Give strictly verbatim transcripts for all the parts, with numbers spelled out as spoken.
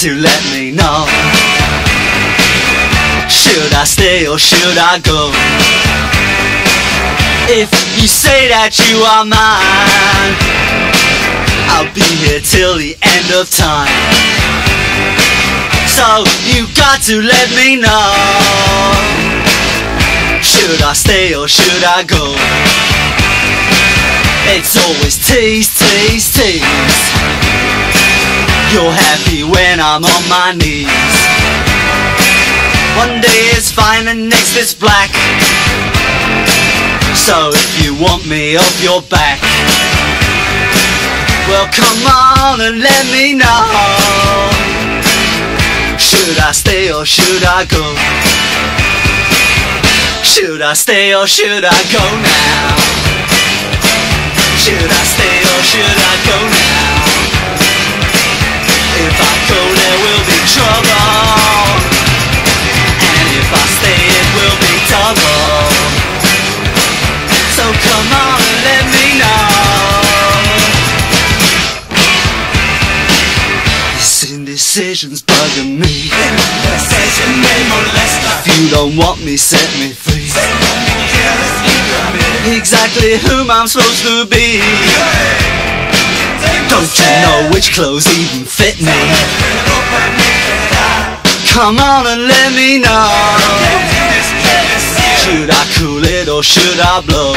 to let me know. Should I stay or should I go? If you say that you are mine, I'll be here till the end of time. So you got to let me know. Should I stay or should I go? It's always tease, tease, tease. You're happy when I'm on my knees. One day it's fine and next it's black. So if you want me off your back, well come on and let me know. Should I stay or should I go? Should I stay or should I go now? Should I stay or should I go now? If I go there will be trouble, and if I stay it will be double. So come on and let me know. This indecision's bugging me. If you don't want me, set me free. Exactly whom I'm supposed to be. Don't you know which clothes even fit me? Come on and let me know. Should I cool it or should I blow?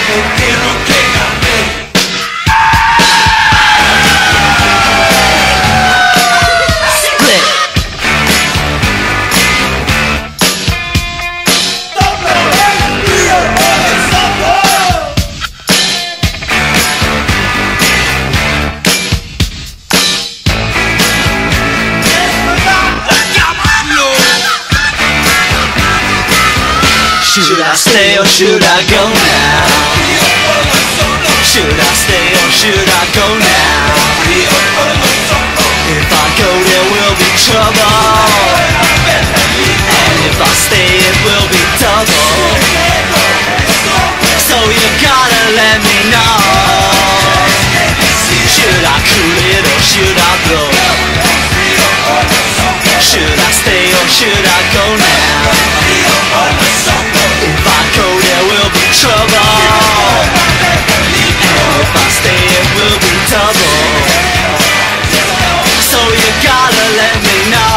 Should I stay or should I go now? Should I stay or should I go now? If I go there will be trouble, and if I stay it will be double. So you gotta let me know. Should I cool it or should I blow? Should I stay or should I go now? If I go there will be trouble, and if I stay it will be double. So you gotta let me know.